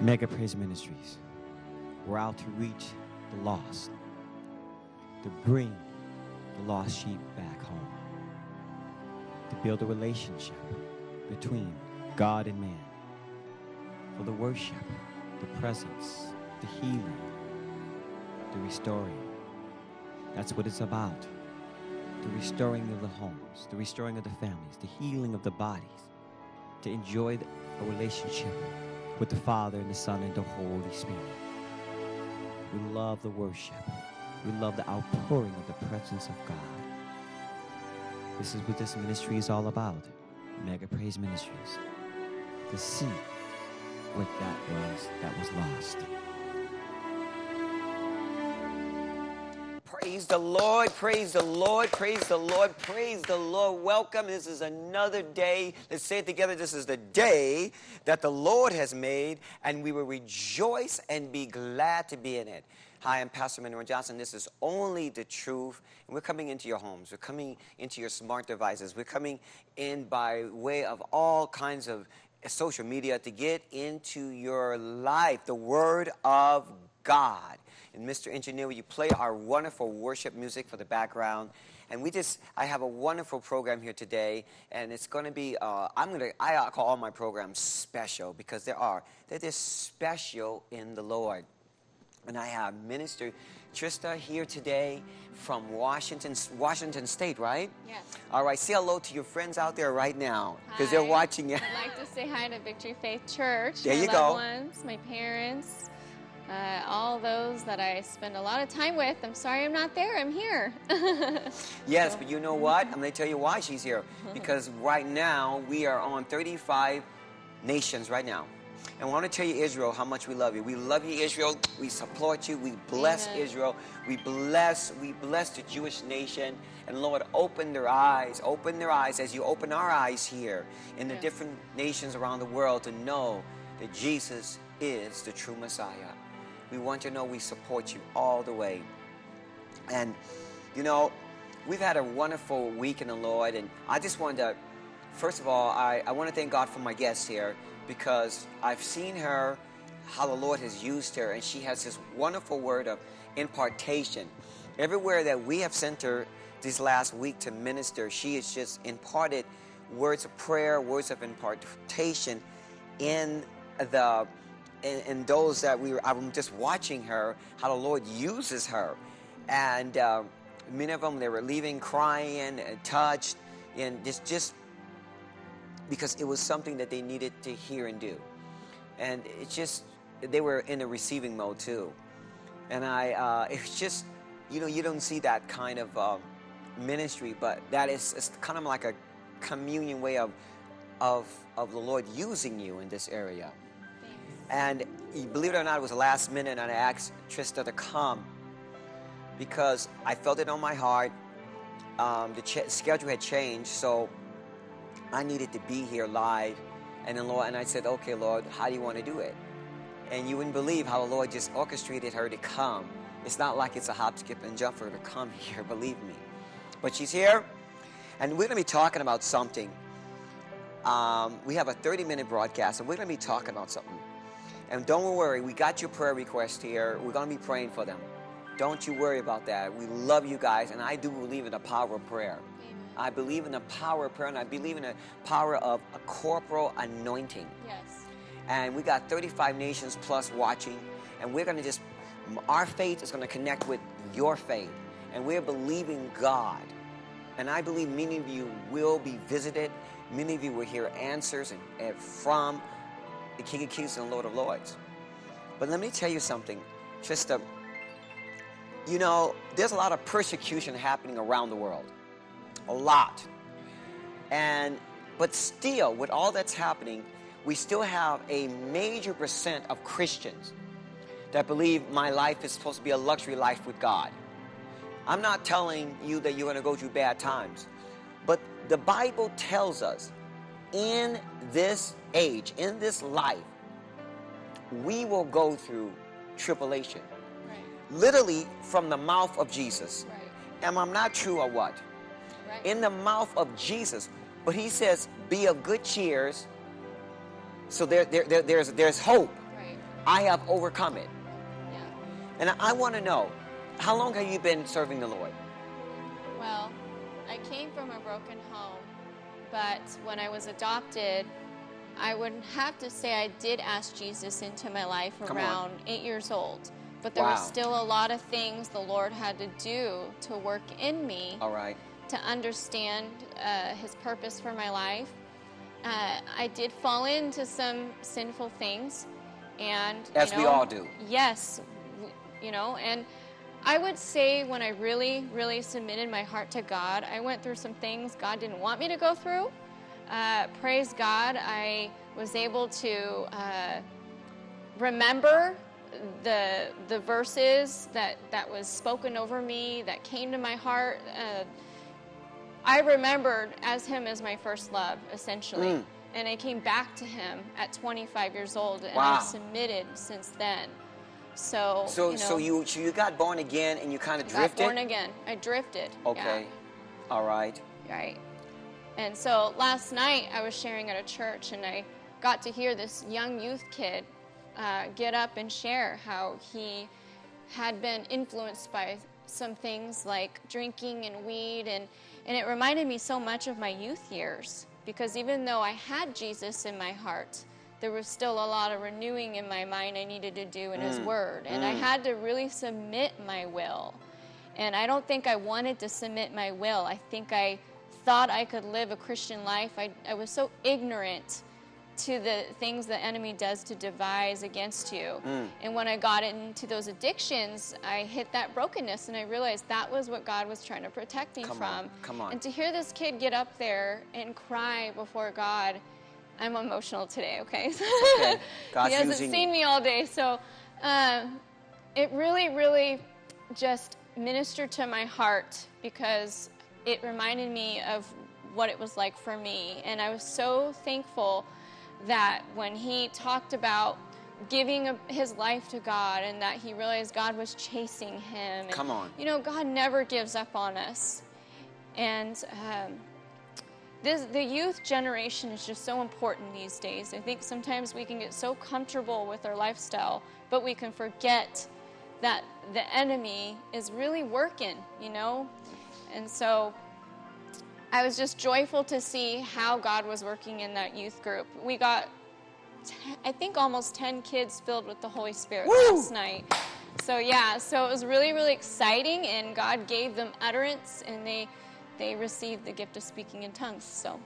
Mega Praise Ministries. We're out to reach the lost, to bring the lost sheep back home, to build a relationship between God and man, for the worship, the presence, the healing, the restoring. That's what it's about. The restoring of the homes, the restoring of the families, the healing of the bodies, to enjoy a relationship with the Father and the Son and the Holy Spirit. We love the worship. We love the outpouring of the presence of God. This is what this ministry is all about. Mega Praise Ministries. To see what that was lost. Praise the Lord, praise the Lord, praise the Lord, praise the Lord. Welcome. This is another day. Let's say it together. This is the day that the Lord has made, and we will rejoice and be glad to be in it. Hi, I'm Pastor Manuel Johnson. This is Only the Truth. And we're coming into your homes. We're coming into your smart devices. We're coming in by way of all kinds of social media to get into your life, the Word of God. And Mr. Engineer, will you play our wonderful worship music for the background? And I have a wonderful program here today, and it's going to be, I call all my programs special because they're just special in the Lord. And I have Minister Trista here today from Washington State, right? Yes. All right, say hello to your friends out there right now because they're watching you. I'd like to say hi to Victory Faith Church. There you my go. loved ones, my parents, all those that I spend a lot of time with. I'm sorry I'm not there. I'm here. Yes, but you know what? I'm going to tell you why she's here. Because right now, we are on 35 nations right now. And I want to tell you, Israel, how much we love you. We love you, Israel. We support you. We bless Amen. Israel. We bless the Jewish nation. And Lord, open their eyes as you open our eyes here in the different nations around the world to know that Jesus is the true Messiah. We want you to know we support you all the way. And, you know, we've had a wonderful week in the Lord. And I just wanted to, first of all, I want to thank God for my guest here, because I've seen her, how the Lord has used her, and she has this wonderful word of impartation. Everywhere that we have sent her this last week to minister, she has just imparted words of prayer, words of impartation in those that I'm just watching her, how the Lord uses her. And many of them, they were leaving crying and touched, and just because it was something that they needed to hear and do. And it's just, they were in a receiving mode too. And it's just, you know, you don't see that kind of ministry, but it's kind of like a communion way of the Lord using you in this area. Thanks. And believe it or not, it was the last minute, and I asked Trista to come because I felt it on my heart. The schedule had changed, so I needed to be here live. And then I said, okay, Lord, how do you want to do it? And you wouldn't believe how the Lord just orchestrated her to come. It's not like it's a hop, skip, and jump for her to come here, believe me. But she's here, and we're going to be talking about something. We have a 30-minute broadcast, and we're going to be talking about something. And don't worry, we got your prayer request here. We're going to be praying for them. Don't you worry about that. We love you guys, and I do believe in the power of prayer. I believe in the power of prayer, and I believe in the power of a corporal anointing. Yes. And we got 35 nations plus watching, and we're going to our faith is going to connect with your faith, and we're believing God. And I believe many of you will be visited. Many of you will hear answers from the King of Kings and the Lord of Lords. But let me tell you something, Trista. You know, there's a lot of persecution happening around the world. A lot. But still, with all that's happening, we still have a major percent of Christians that believe my life is supposed to be a luxury life with God. I'm not telling you that you're going to go through bad times, but the Bible tells us in this age, in this life, we will go through tribulation. Right. Literally from the mouth of Jesus. Right. Am I not true or what? Right. In the mouth of Jesus. But he says, be of good cheers. So there's hope. Right. I have overcome it. Yeah. And I want to know, how long have you been serving the Lord? Well, I came from a broken home, but when I was adopted, I would have to say I did ask Jesus into my life Come on. around 8 years old. But there Wow. were still a lot of things the Lord had to do to work in me All right. to understand His purpose for my life. I did fall into some sinful things, and As we all do. Yes, and I would say when I really, really submitted my heart to God, I went through some things God didn't want me to go through. Praise God, I was able to remember the verses that was spoken over me, that came to my heart. I remembered Him as my first love, essentially. And I came back to Him at 25 years old, and Wow. I've submitted since then. So you got born again and you kind of drifted? got born again. I drifted. Okay. Yeah. All right. Right. And so last night I was sharing at a church, and I got to hear this young youth kid get up and share how he had been influenced by some things like drinking and weed, and it reminded me so much of my youth years, because even though I had Jesus in my heart, there was still a lot of renewing in my mind I needed to do in His Word, and I had to really submit my will. And I don't think I wanted to submit my will. I think I thought I could live a Christian life. I was so ignorant to the things the enemy does to devise against you. And when I got into those addictions, I hit that brokenness, and I realized that was what God was trying to protect me from. Come on. And to hear this kid get up there and cry before God, I'm emotional today, okay? Okay. God's He hasn't using seen you. me all day, so it really, really just ministered to my heart, because it reminded me of what it was like for me. And I was so thankful that when he talked about giving his life to God, and that he realized God was chasing him. And, Come on. God never gives up on us. And the youth generation is just so important these days. I think sometimes we can get so comfortable with our lifestyle, but we can forget that the enemy is really working, And so I was just joyful to see how God was working in that youth group. We got, I think, almost 10 kids filled with the Holy Spirit last night. So it was really, really exciting, and God gave them utterance, and they received the gift of speaking in tongues. So.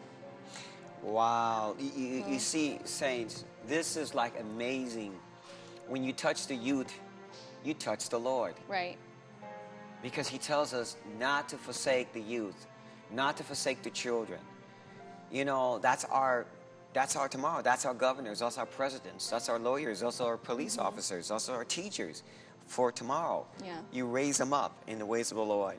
Wow. You see, saints, this is like amazing. When you touch the youth, you touch the Lord. Right. Because He tells us not to forsake the youth, not to forsake the children. That's our tomorrow. That's our governors, that's our presidents, that's our lawyers, that's our police officers, that's our teachers for tomorrow. Yeah. You raise them up in the ways of the Lord.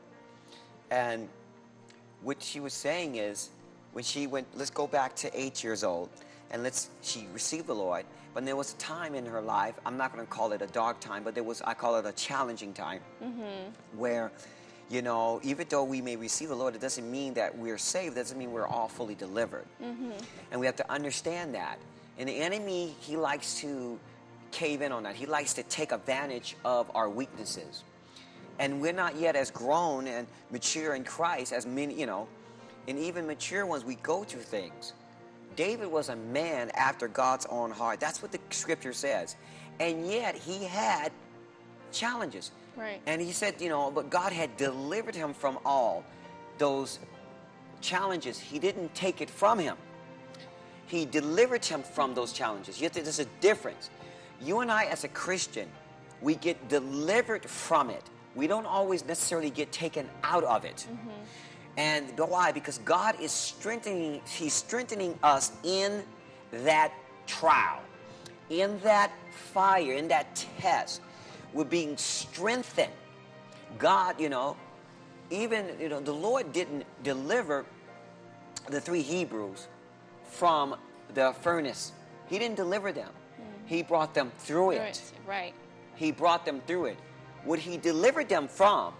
And what she was saying is, when she went, let's go back to 8 years old, and she received the Lord, but there was a time in her life, I'm not going to call it a dark time, but I call it a challenging time, where, even though we may receive the Lord, it doesn't mean that we're saved, it doesn't mean we're all fully delivered. And we have to understand that. And the enemy, he likes to cave in on that. He likes to take advantage of our weaknesses. And we're not yet as grown and mature in Christ as many, and even mature ones, we go through things. David was a man after God's own heart. That's what the scripture says. And yet he had challenges. Right. And he said, but God had delivered him from all those challenges. He didn't take it from him. He delivered him from those challenges. There's a difference. You and I, as a Christian, we get delivered from it. We don't always necessarily get taken out of it. And why? Because God is He's strengthening us in that trial, in that fire, in that test. We're being strengthened. God, even, the Lord didn't deliver the 3 Hebrews from the furnace. He didn't deliver them. He brought them through it. Right. He brought them through it. What He delivered them from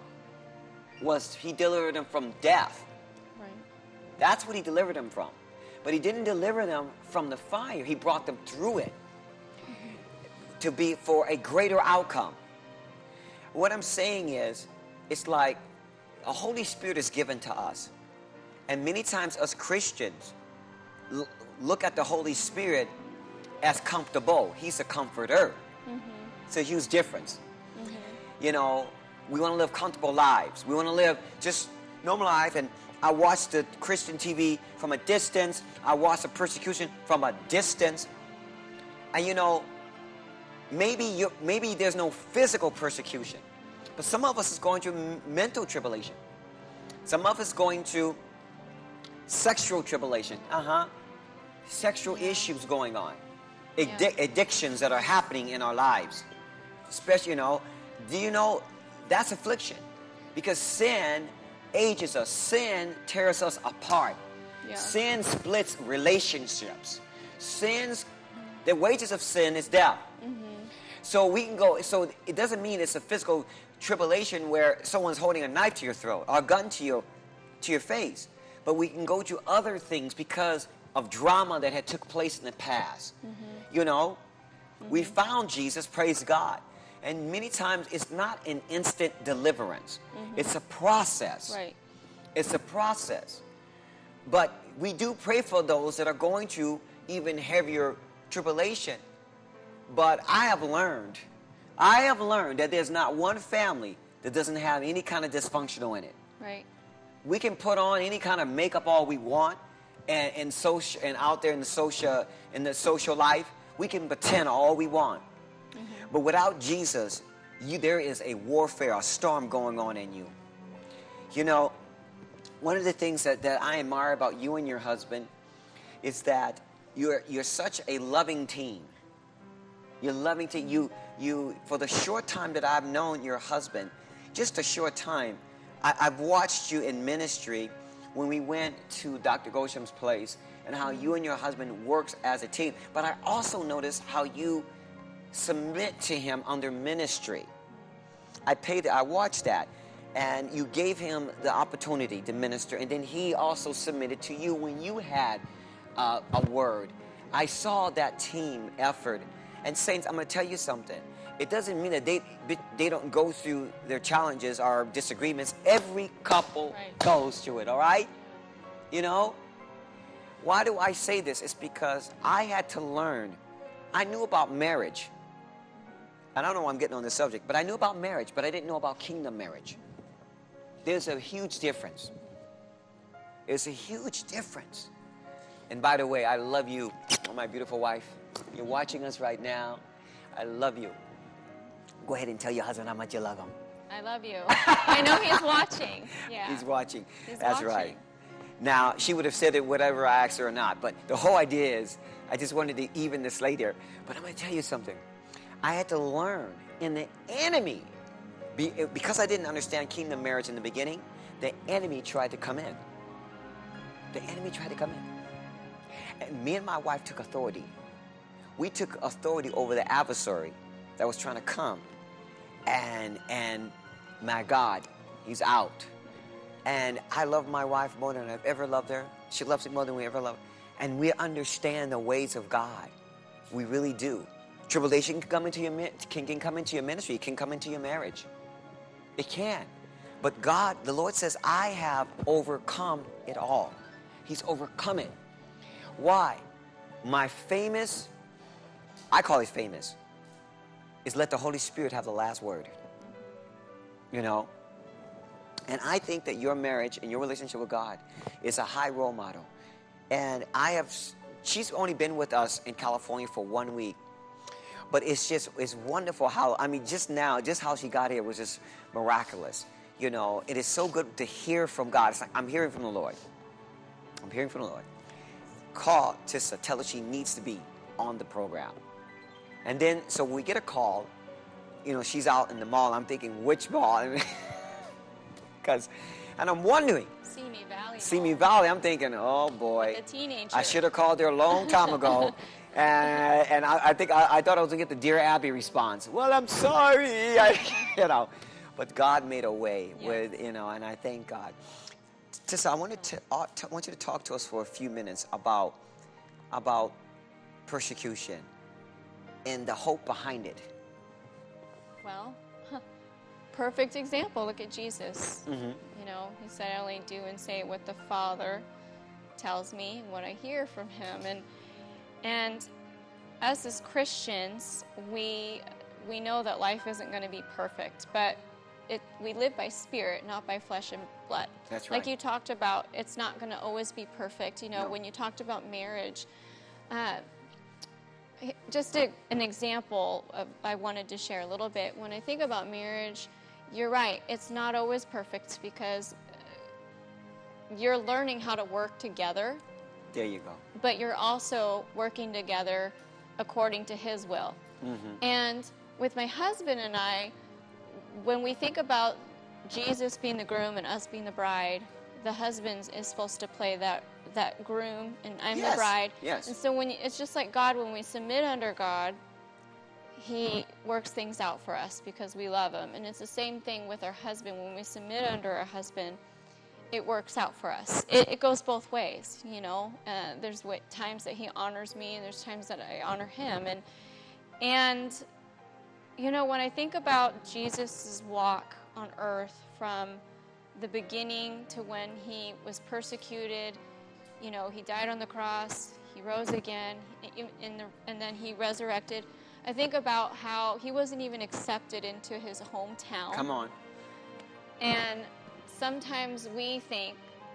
was He delivered them from death. Right. That's what He delivered them from. But He didn't deliver them from the fire. He brought them through it. to be for a greater outcome. What I'm saying is, it's like a Holy Spirit is given to us. And many times us Christians look at the Holy Spirit as comfortable. He's a comforter. It's a huge difference. You know, we want to live comfortable lives. We want to live just normal life. And I watch the Christian TV from a distance. I watch the persecution from a distance. And you know, maybe there's no physical persecution, but some of us is going through mental tribulation. Some of us going through sexual tribulation. Sexual issues going on. Addictions that are happening in our lives. Especially, you know, do you know that's affliction? Because sin ages us. Sin tears us apart. Sin splits relationships. The wages of sin is death. So we can go, so it doesn't mean it's a physical tribulation where someone's holding a knife to your throat or a gun to your face. But we can go to other things because of drama that had took place in the past. You know, we found Jesus, praise God. And many times it's not an instant deliverance. It's a process. Right. It's a process. But we do pray for those that are going through even heavier tribulation. But I have learned that there's not one family that doesn't have any kind of dysfunctional in it. Right. We can put on any kind of makeup all we want, and out there in the social life, we can pretend all we want. But without Jesus, there is a warfare, a storm going on in you. You know, one of the things that I admire about you and your husband is that you're such a loving team. You're loving team. You for the short time that I've known your husband, just a short time, I've watched you in ministry when we went to Dr. Gosham's place and how you and your husband works as a team. But I also noticed how you submit to him under ministry. I watched that, and you gave him the opportunity to minister, and then he also submitted to you when you had a word. I saw that team effort. And saints, I'm going to tell you something. It doesn't mean that they don't go through their challenges or disagreements. Every couple goes through it, all right? You know? Why do I say this? It's because I had to learn. I knew about marriage. I don't know why I'm getting on this subject, but I knew about marriage, but I didn't know about kingdom marriage. There's a huge difference. There's a huge difference. And by the way, I love you, my beautiful wife. You're watching us right now. I love you. Go ahead and tell your husband how much you love him. I love you. I know he's watching. Yeah. He's watching. That's watching. Right. Now, she would have said it whatever I asked her or not, but the whole idea is, I just wanted to even this later. But I'm going to tell you something. I had to learn in the enemy, because I didn't understand kingdom marriage in the beginning, the enemy tried to come in. The enemy tried to come in. And me and my wife took authority. We took authority over the adversary that was trying to come. And my God, he's out. And I love my wife more than I've ever loved her. She loves me more than we ever loved. And we understand the ways of God. We really do. Tribulation can come into your ministry. It can come into your marriage. It can. But God, the Lord says, I have overcome it all. He's overcome it. Why? My famous, I call it famous, is let the Holy Spirit have the last word. You know? And I think that your marriage and your relationship with God is a high role model. And she's only been with us in California for 1 week. But it's wonderful how, just how she got here was just miraculous. You know, it is so good to hear from God. It's like, I'm hearing from the Lord. I'm hearing from the Lord. Call Tissa, tell her she needs to be on the program. And then, so when we get a call, you know, she's out in the mall. I'm thinking, which mall? And I'm wondering. Simi Valley. I'm thinking, oh boy. The teenager. I should have called her a long time ago. And I think I thought I was going to get the Dear Abby response. Well, I'm sorry. You know. But God made a way with, you know, and I thank God. Tissa, I want you to talk to us for a few minutes about persecution. and the hope behind it? Well, perfect example. Look at Jesus. Mm-hmm. You know, he said, I only do and say what the Father tells me and what I hear from him. And us as Christians, we know that life isn't going to be perfect, but we live by spirit, not by flesh and blood. That's right. Like you talked about, it's not going to always be perfect. You know, No. when you talked about marriage, just an example I wanted to share a little bit. When I think about marriage, you're right. It's not always perfect because you're learning how to work together. There you go. But you're also working together according to his will. Mm-hmm. And with my husband and I, when we think about Jesus being the groom and us being the bride, the husband is supposed to play that groom, and I'm Yes, the bride. yes. And so it's just like God, when we submit under God, he works things out for us because we love him. And it's the same thing with our husband. When we submit under our husband, it works out for us. It goes both ways, you know. There's times that he honors me, and there's times that I honor him. And you know, when I think about Jesus' walk on earth from the beginning to when he was persecuted, you know, he died on the cross, he rose again, and then he resurrected. I think about how he wasn't even accepted into his hometown. Come on. And sometimes we think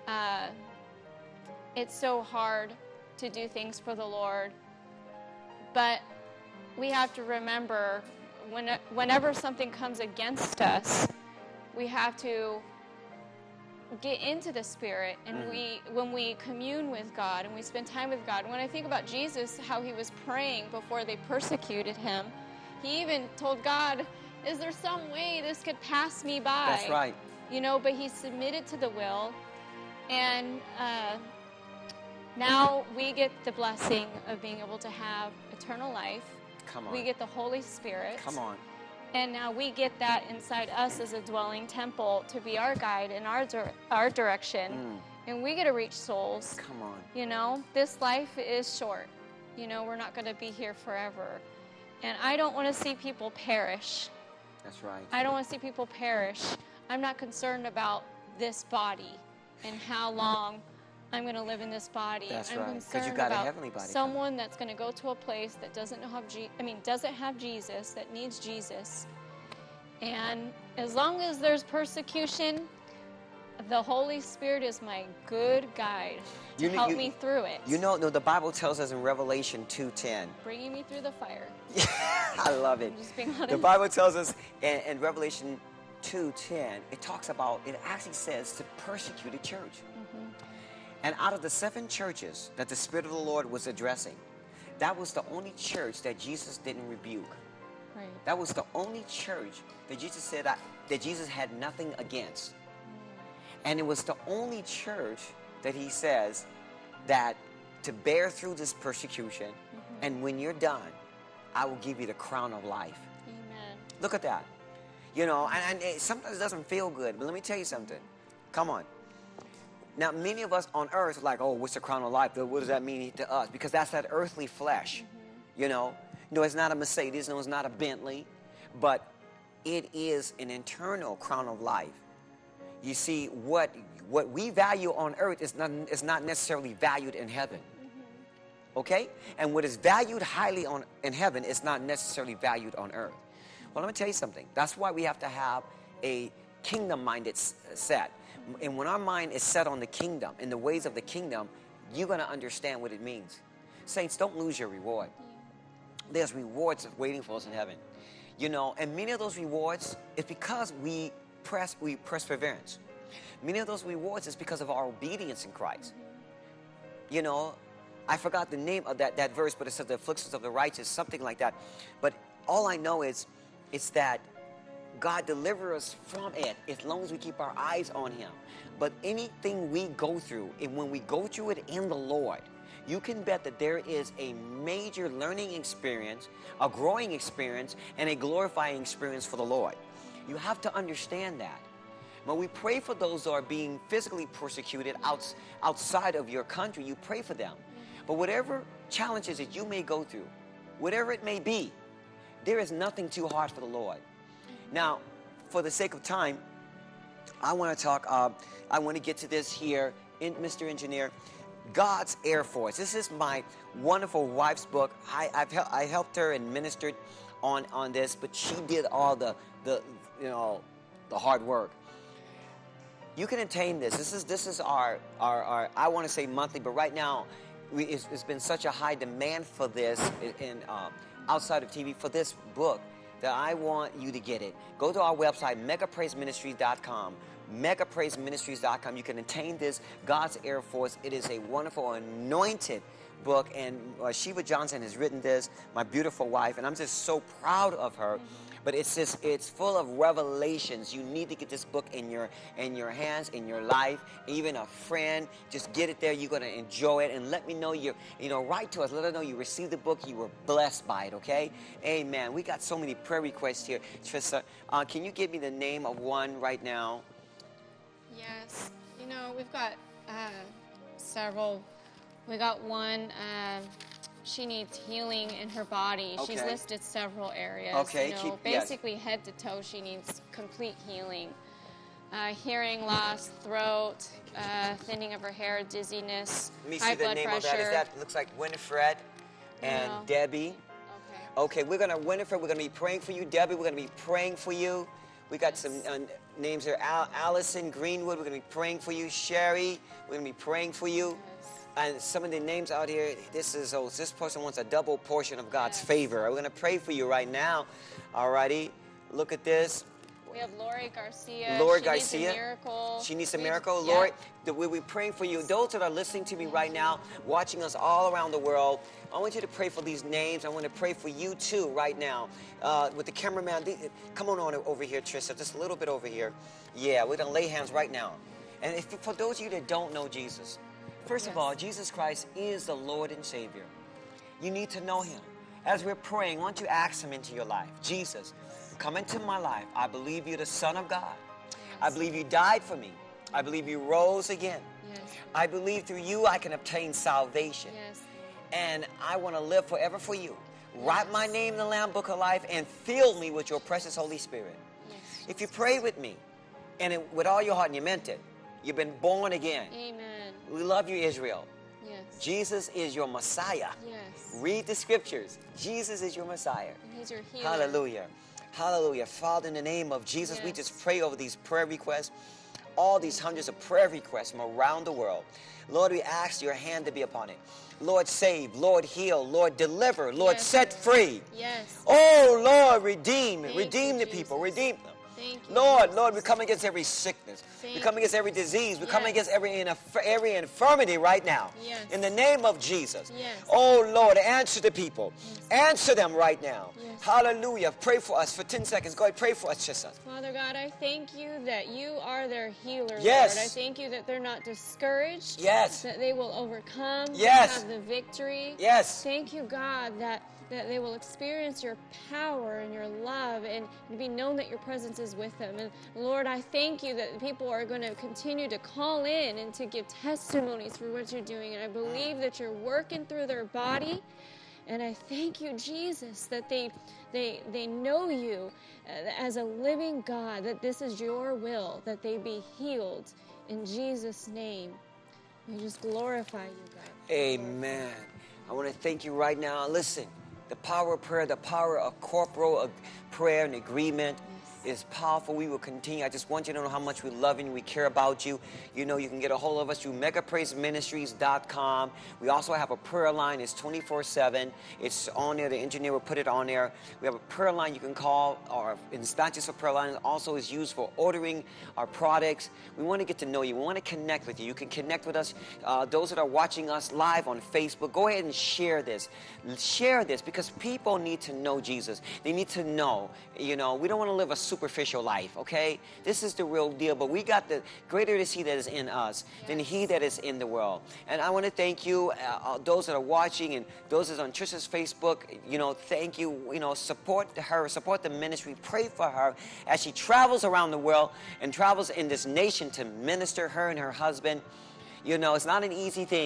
it's so hard to do things for the Lord, but we have to remember whenever something comes against us, we have to get into the Spirit, and when we commune with God and we spend time with God. When I think about Jesus, how he was praying before they persecuted him, he even told God, is there some way this could pass me by? That's right. You know, but he submitted to the will, and now we get the blessing of being able to have eternal life. Come on. We get the Holy Spirit. Come on. And now we get that inside us as a dwelling temple to be our guide in our direction. And we get to reach souls. Come on. You know, this life is short. You know, we're not going to be here forever. And I don't want to see people perish. That's right. I don't want to see people perish. I'm not concerned about this body and how long I'm going to live in this body. That's I'm right. 'Cause you concerned got a about heavenly body someone that's going to go to a place that doesn't have Jesus, that needs Jesus. And as long as there's persecution, the Holy Spirit is my good guide to help me through it. You know, the Bible tells us in Revelation 2:10. Bringing me through the fire. I love it. I'm just being honest. The Bible tells us in Revelation 2:10, it actually says to persecute a church. And out of the 7 churches that the Spirit of the Lord was addressing, that was the only church that Jesus didn't rebuke. Right. That was the only church that Jesus said that Jesus had nothing against. And it was the only church that he says that to bear through this persecution, and when you're done, I will give you the crown of life. Amen. Look at that. You know, and it sometimes doesn't feel good, but let me tell you something. Come on. Now, many of us on earth are like, oh, what's the crown of life? What does that mean to us? Because that's that earthly flesh, you know. No, it's not a Mercedes. No, it's not a Bentley. But it is an internal crown of life. You see, what we value on earth is not necessarily valued in heaven. Okay? And what is valued highly in heaven is not necessarily valued on earth. Well, let me tell you something. That's why we have to have a kingdom-minded set. And when our mind is set on the kingdom, in the ways of the kingdom, you're going to understand what it means. Saints, don't lose your reward. There's rewards waiting for us in heaven. You know, and many of those rewards is because we perseverance. Many of those rewards is because of our obedience in Christ. You know, I forgot the name of that verse, but it says the afflictions of the righteous, something like that. But all I know is it's that God deliver us from it as long as we keep our eyes on him. But anything we go through, and when we go through it in the Lord, you can bet that there is a major learning experience, a growing experience, and a glorifying experience for the Lord. You have to understand that. When we pray for those who are being physically persecuted outside of your country, you pray for them. But whatever challenges that you may go through, whatever it may be, there is nothing too hard for the Lord. Now, for the sake of time, I want to talk, I want to get to this here, Mr. Engineer, God's Air Force. This is my wonderful wife's book. I helped her and ministered on this, but she did all the hard work. You can attain this. This is our I want to say monthly, but right now it's been such a high demand for this in outside of TV for this book that I want you to get it. Go to our website, megapraiseministries.com. megapraiseministries.com. You can attain this, God's Air Force. It is a wonderful, anointed book, and Shiva Johnson has written this, my beautiful wife, and I'm just so proud of her. But it's full of revelations. You need to get this book in your hands, in your life, even a friend. Just get it there. You're going to enjoy it. And let me know write to us. Let us know you received the book. You were blessed by it, okay? Amen. We got so many prayer requests here. Trista, can you give me the name of one right now? Yes. We've got several. We got one. She needs healing in her body. Okay. She's listed several areas. Okay. Basically head to toe, she needs complete healing. Hearing loss, throat, thinning of her hair, dizziness, Let me high see the blood name pressure. of that. Looks like Winifred and No. Debbie. Okay. Okay, Winifred, we're going to be praying for you. Debbie, we're going to be praying for you. We got some names here. Allison Greenwood, we're going to be praying for you. Sherry, we're going to be praying for you. Yes. And some of the names out here, this person wants a double portion of God's Yes. favor. We're going to pray for you right now. All righty. Look at this. We have Lori Garcia. Lori She Garcia. needs a miracle. She needs a We- miracle. yeah. Lori, we'll be praying for you. Those that are listening to me right now, watching us all around the world, I want you to pray for these names. I want to pray for you too right now. With the cameraman, come on over here, Trista, just a little bit over here. Yeah, we're going to lay hands right now. And for those of you that don't know Jesus, first of Yes. all, Jesus Christ is the Lord and Savior. You need to know Him. As we're praying, why don't you ask Him into your life? Jesus, come into my life. I believe you're the Son of God. I believe you died for me. I believe you rose again. Yes. I believe through you I can obtain salvation. Yes. And I want to live forever for you. Write my name in the Lamb Book of Life and fill me with your precious Holy Spirit. Yes. If you pray with me and with all your heart and you meant it, you've been born again. Amen. We love you, Israel. Yes. Jesus is your Messiah. Yes. Read the scriptures. Jesus is your Messiah. And He's your healer. Hallelujah. Hallelujah. Father, in the name of Jesus, we Yes. just pray over these prayer requests, all these hundreds of prayer requests from around the world. Lord, we ask your hand to be upon it. Lord, save. Lord, heal. Lord, deliver. Lord, Yes, set Lord. free. Yes. Oh, Lord, redeem. Thank Redeem you, the people. Jesus. Redeem them. Thank you. Lord, Jesus. Lord, we come against every sickness. We Thank come against every disease. We come Yes. against every infirmity right now. Yes. In the name of Jesus. Yes. Oh, Lord, answer the people. Yes. Answer them right now. Yes. Hallelujah. Pray for us for 10 seconds. Go ahead, pray for us, Jesus. Father God, I thank you that you are their healer, Yes. Lord. I thank you that they're not discouraged. Yes. That they will overcome. Yes. Have the victory. Yes. Thank you, God, that they will experience your power and your love and be known that your presence is with them. And Lord, I thank you that people are going to continue to call in and to give testimonies for what you're doing. And I believe that you're working through their body. And I thank you, Jesus, that they know you as a living God, that this is your will, that they be healed in Jesus' name. We just glorify you, God. Amen. I want to thank you right now. Listen, the power of prayer, the power of corporal prayer and agreement is powerful. We will continue. I just want you to know how much we love you and we care about you. You know, you can get a hold of us through megapraiseministries.com. We also have a prayer line. It's 24/7. It's on there. The engineer will put it on there. We have a prayer line you can call, or it's not just a prayer line. It also is used for ordering our products. We want to get to know you. We want to connect with you. You can connect with us. Those that are watching us live on Facebook, go ahead and share this. Share this because people need to know Jesus. They need to know, you know, we don't want to live a superficial life, okay? This is the real deal, but we got the greater is He that is in us than he that is in the world. And I want to thank you, those that are watching and those that are on Trisha's Facebook, you know, thank you, you know, support her, support the ministry, pray for her as she travels around the world and travels in this nation to minister, her and her husband. You know, it's not an easy thing,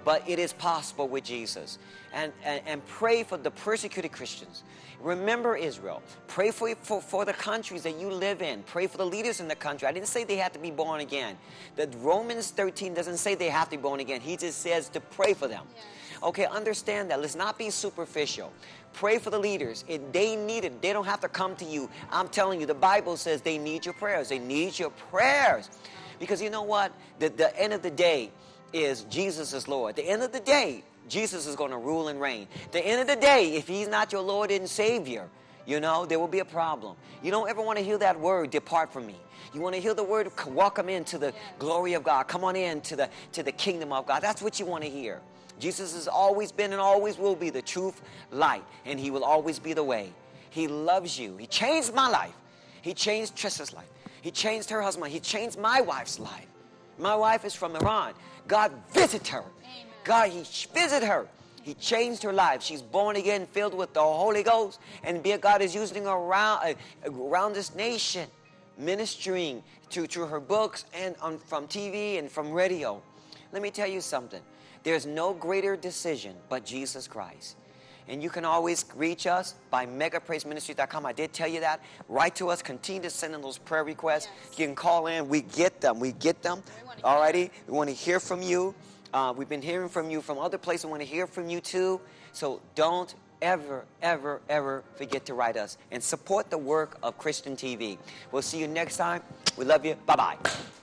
but it is possible with Jesus. And pray for the persecuted Christians. Remember Israel. Pray for the countries that you live in. Pray for the leaders in the country. I didn't say they have to be born again. The Romans 13 doesn't say they have to be born again. He just says to pray for them. Yes. Okay, understand that. Let's not be superficial. Pray for the leaders. If they need it, they don't have to come to you. I'm telling you, the Bible says they need your prayers. They need your prayers. Because you know what? The end of the day is Jesus is Lord. At the end of the day, Jesus is going to rule and reign. At the end of the day, if he's not your Lord and Savior, you know, there will be a problem. You don't ever want to hear that word, depart from me. You want to hear the word, welcome into the glory of God. Come on in to the kingdom of God. That's what you want to hear. Jesus has always been and always will be the truth, light, and he will always be the way. He loves you. He changed my life. He changed Trisha's life. He changed her husband. He changed my wife's life. My wife is from Iran. God visited her. Amen. God, he visited her. He changed her life. She's born again, filled with the Holy Ghost. And God is using her around this nation, ministering through her books and from TV and from radio. Let me tell you something. There's no greater decision but Jesus Christ. And you can always reach us by megapraiseministries.com. I did tell you that. Write to us. Continue to send in those prayer requests. Yes. You can call in. We get them. We get them. Alrighty? We want to hear from you. We've been hearing from you from other places. We want to hear from you too. So don't ever, ever, ever forget to write us. And support the work of Christian TV. We'll see you next time. We love you. Bye-bye.